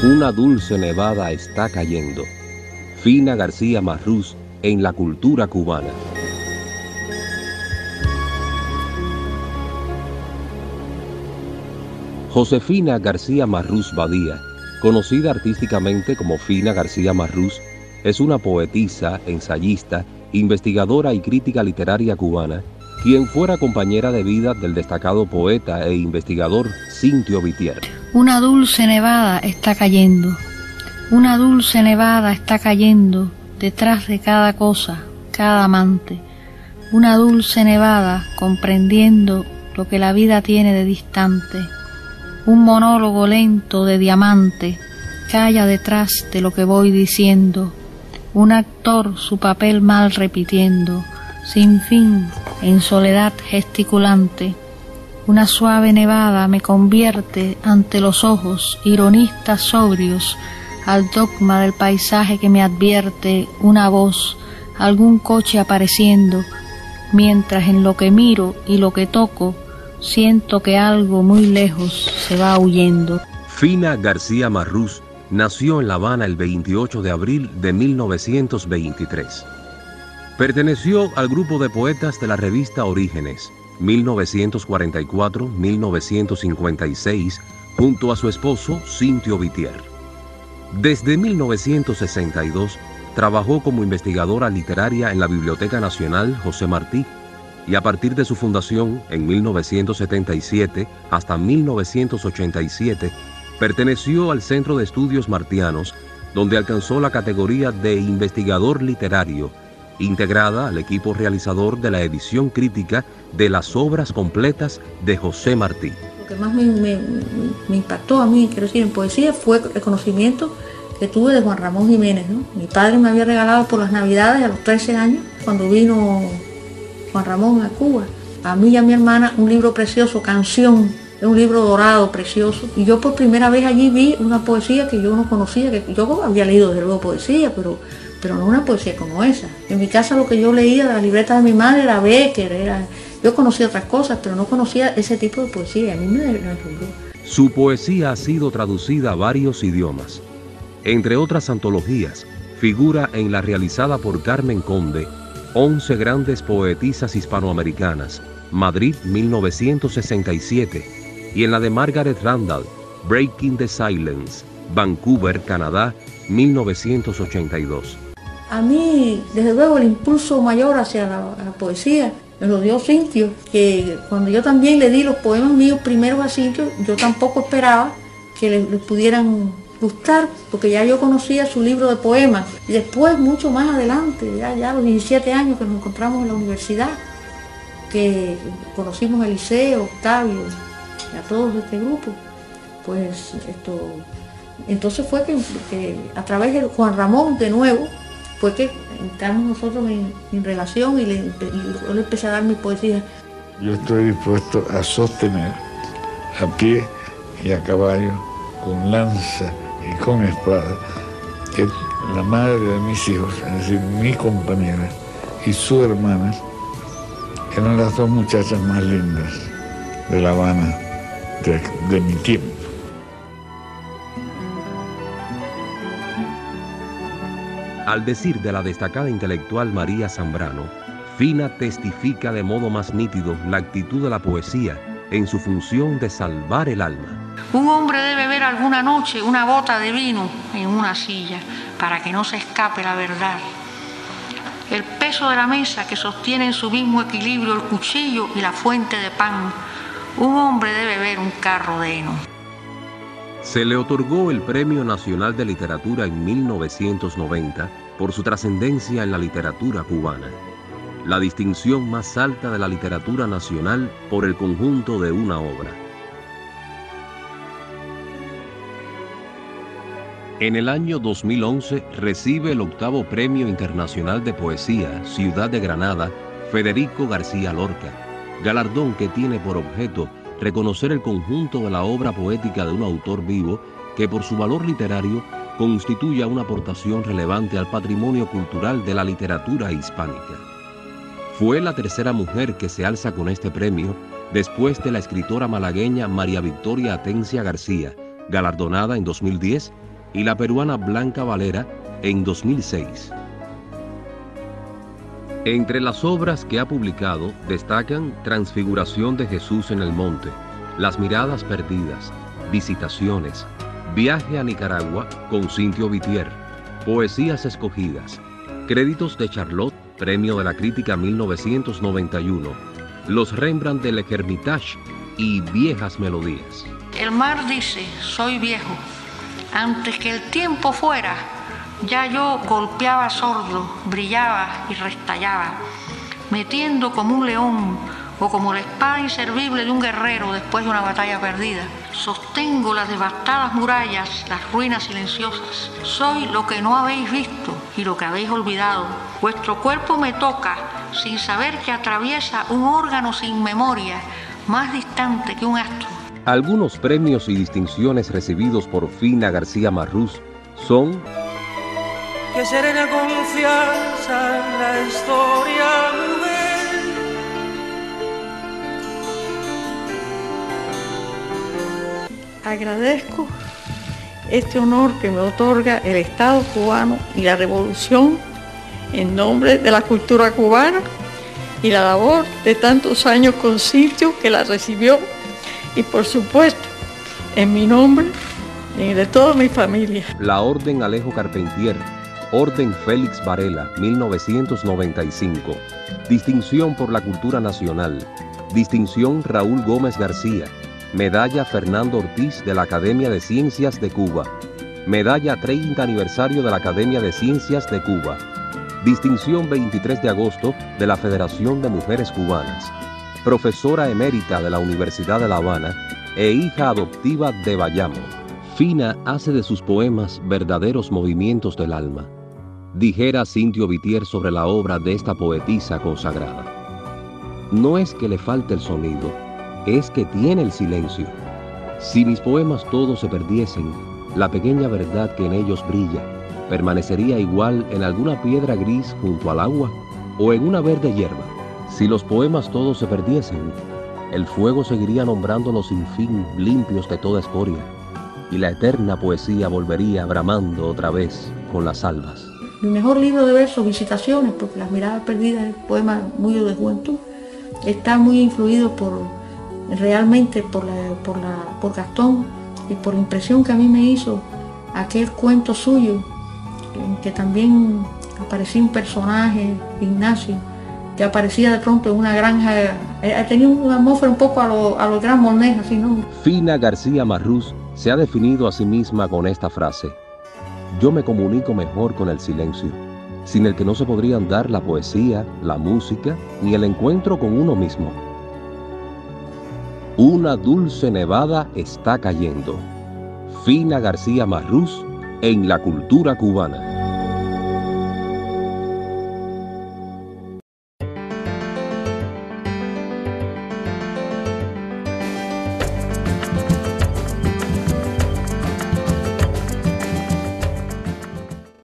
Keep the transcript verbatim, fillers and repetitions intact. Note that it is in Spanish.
Una dulce nevada está cayendo. Fina García Marrús en la cultura cubana. Josefina García Marrús Badía, conocida artísticamente como Fina García Marrús, es una poetisa, ensayista, investigadora y crítica literaria cubana, quien fuera compañera de vida del destacado poeta e investigador Cintio Vitier. Una dulce nevada está cayendo, una dulce nevada está cayendo detrás de cada cosa, cada amante. Una dulce nevada comprendiendo lo que la vida tiene de distante. Un monólogo lento de diamante calla detrás de lo que voy diciendo. Un actor su papel mal repitiendo, sin fin, en soledad gesticulante. Una suave nevada me convierte ante los ojos ironistas sobrios al dogma del paisaje que me advierte una voz, algún coche apareciendo, mientras en lo que miro y lo que toco siento que algo muy lejos se va huyendo. Fina García Marrús nació en La Habana el veintiocho de abril de mil novecientos veintitrés. Perteneció al grupo de poetas de la revista Orígenes, mil novecientos cuarenta y cuatro a mil novecientos cincuenta y seis, junto a su esposo Cintio Vitier. Desde mil novecientos sesenta y dos trabajó como investigadora literaria en la Biblioteca Nacional José Martí, y a partir de su fundación en mil novecientos setenta y siete hasta mil novecientos ochenta y siete perteneció al Centro de Estudios Martianos, donde alcanzó la categoría de investigador literario, integrada al equipo realizador de la edición crítica de las obras completas de José Martí. Lo que más me, me, me impactó a mí, quiero decir, en poesía fue el conocimiento que tuve de Juan Ramón Jiménez, ¿no? Mi padre me había regalado por las Navidades a los trece años, cuando vino Juan Ramón a Cuba, a mí y a mi hermana, un libro precioso, Canción, es un libro dorado, precioso, y yo por primera vez allí vi una poesía que yo no conocía, que yo había leído desde luego poesía, pero, pero no una poesía como esa. En mi casa lo que yo leía de las libretas de mi madre era Becker, era, yo conocía otras cosas, pero no conocía ese tipo de poesía, a mí me, me asombró. Su poesía ha sido traducida a varios idiomas. Entre otras antologías, figura en la realizada por Carmen Conde, once grandes poetisas hispanoamericanas, Madrid mil novecientos sesenta y siete, y en la de Margaret Randall, Breaking the Silence, Vancouver, Canadá, mil novecientos ochenta y dos. A mí, desde luego, el impulso mayor hacia la, la poesía me lo dio Cintio, que cuando yo también le di los poemas míos primeros a Cintio, yo tampoco esperaba que le, le pudieran gustar, porque ya yo conocía su libro de poemas. Y después, mucho más adelante, ya, ya a los diecisiete años que nos encontramos en la universidad, que conocimos a Eliseo, Octavio y a todos de este grupo, pues esto, entonces fue que, que a través de Juan Ramón de nuevo, fue que entramos nosotros en, en relación y, le, y yo le empecé a dar mi poesía. Yo estoy dispuesto a sostener a pie y a caballo, con lanza y con espada, que la madre de mis hijos, es decir, mi compañera y su hermana, eran las dos muchachas más lindas de La Habana de, de mi tiempo. Al decir de la destacada intelectual María Zambrano, Fina testifica de modo más nítido la actitud de la poesía en su función de salvar el alma. Un hombre debe beber alguna noche una bota de vino en una silla para que no se escape la verdad. El peso de la mesa que sostiene en su mismo equilibrio el cuchillo y la fuente de pan. Un hombre debe ver un carro de heno. Se le otorgó el Premio Nacional de Literatura en mil novecientos noventa por su trascendencia en la literatura cubana. La distinción más alta de la literatura nacional por el conjunto de una obra. En el año dos mil once recibe el octavo Premio Internacional de Poesía, Ciudad de Granada, Federico García Lorca, galardón que tiene por objeto reconocer el conjunto de la obra poética de un autor vivo que por su valor literario constituya una aportación relevante al patrimonio cultural de la literatura hispánica. Fue la tercera mujer que se alza con este premio después de la escritora malagueña María Victoria Atencia García, galardonada en dos mil diez, y la peruana Blanca Valera en dos mil seis. Entre las obras que ha publicado destacan Transfiguración de Jesús en el Monte, Las Miradas Perdidas, Visitaciones, Viaje a Nicaragua con Cintio Vitier, Poesías Escogidas, Créditos de Charlotte, Premio de la Crítica mil novecientos noventa y uno, Los Rembrandt del Hermitage y Viejas Melodías. El mar dice, soy viejo, antes que el tiempo fuera, ya yo golpeaba sordo, brillaba y restallaba, metiendo como un león o como la espada inservible de un guerrero después de una batalla perdida. Sostengo las devastadas murallas, las ruinas silenciosas. Soy lo que no habéis visto y lo que habéis olvidado. Vuestro cuerpo me toca sin saber que atraviesa un órgano sin memoria, más distante que un astro. Algunos premios y distinciones recibidos por Fina García Marrús son: que serena confianza en la historia, mujer. Agradezco este honor que me otorga el Estado cubano y la Revolución en nombre de la cultura cubana y la labor de tantos años con Cintio que la recibió, y por supuesto en mi nombre y de toda mi familia. La Orden Alejo Carpentier, Orden Félix Varela, mil novecientos noventa y cinco, Distinción por la Cultura Nacional, Distinción Raúl Gómez García, Medalla Fernando Ortiz de la Academia de Ciencias de Cuba, Medalla treinta aniversario de la Academia de Ciencias de Cuba, Distinción veintitrés de agosto de la Federación de Mujeres Cubanas, Profesora emérita de la Universidad de La Habana e hija adoptiva de Bayamo. Fina hace de sus poemas verdaderos movimientos del alma. Dijera Cintio Vitier sobre la obra de esta poetisa consagrada: no es que le falte el sonido, es que tiene el silencio. Si mis poemas todos se perdiesen, la pequeña verdad que en ellos brilla permanecería igual en alguna piedra gris junto al agua o en una verde hierba. Si los poemas todos se perdiesen, el fuego seguiría nombrándonos sin fin, limpios de toda escoria, y la eterna poesía volvería bramando otra vez con las albas. Mi mejor libro de versos, Visitaciones, porque Las Miradas Perdidas es un poema muy de juventud, está muy influido por realmente por, la, por, la, por Gastón y por la impresión que a mí me hizo aquel cuento suyo, en que también aparecía un personaje, Ignacio, que aparecía de pronto en una granja. Eh, tenía una atmósfera un poco a lo, a lo Gran Mornés, así, ¿no? Fina García Marrús se ha definido a sí misma con esta frase: yo me comunico mejor con el silencio, sin el que no se podrían dar la poesía, la música, ni el encuentro con uno mismo. Una dulce nevada está cayendo. Fina García Marrús en la cultura cubana.